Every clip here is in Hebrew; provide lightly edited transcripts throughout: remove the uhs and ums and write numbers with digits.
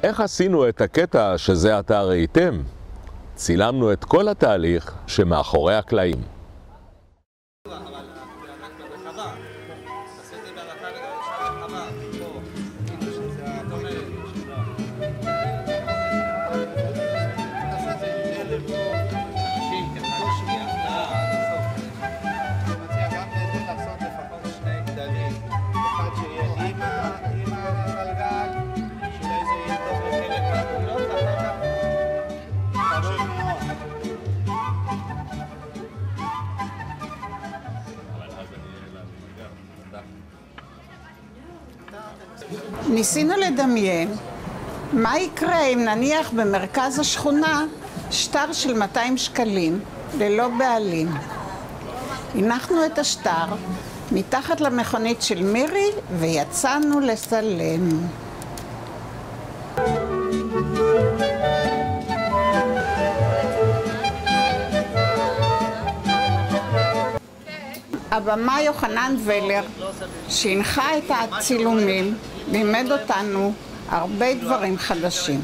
איך עשינו את הקטע שזה עתה ראיתם? צילמנו את כל התהליך שמאחורי הקלעים. ניסינו לדמיין מה יקרה אם נניח במרכז השכונה שטר של 200 שקלים ללא בעלים. הנחנו את השטר מתחת למכונית של מירי ויצאנו לצלם. הבמה יוחנן ולר, שהנחה את הצילומים, לימד אותנו הרבה דברים חדשים.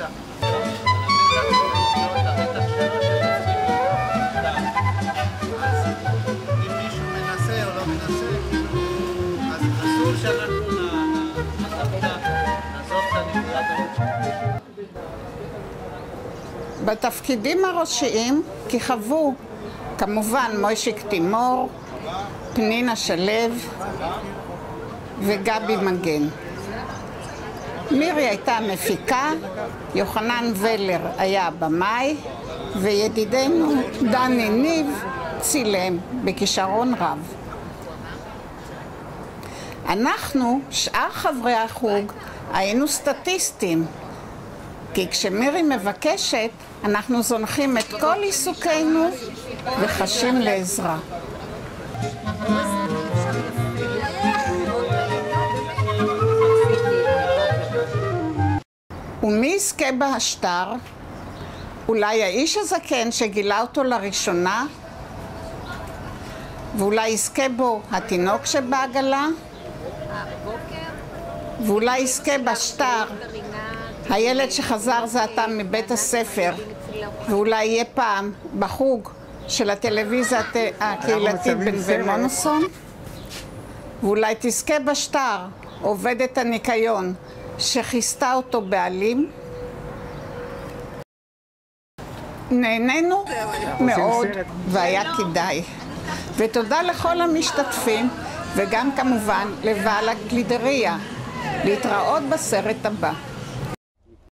בתפקידים הראשיים כיכבו כמובן מוישיק תימור, פנינה שלו וגבי מגן. מירי הייתה המפיקה, יוחנן ולר היה הבמאי, וידידנו דני ניב צילם בכישרון רב. אנחנו, שאר חברי החוג, היינו סטטיסטים, כי כשמירי מבקשת, אנחנו זונחים את כל עיסוקנו וחשים לעזרה. ומי יזכה בהשטר? אולי האיש הזקן שגילה אותו לראשונה? ואולי יזכה בו התינוק שבעגלה? ואולי יזכה בשטר הילד שחזר זה עתה מבית הספר, ואולי יהיה פעם בחוג של הטלוויזיה הקהילתית בנווה מונוסון? ואולי תזכה בשטר עובדת הניקיון שכיסתה אותו בעלים? נהנינו מאוד והיה כדאי. ותודה לכל המשתתפים וגם כמובן לבעל הגלידריה. להתראות בסרט הבא.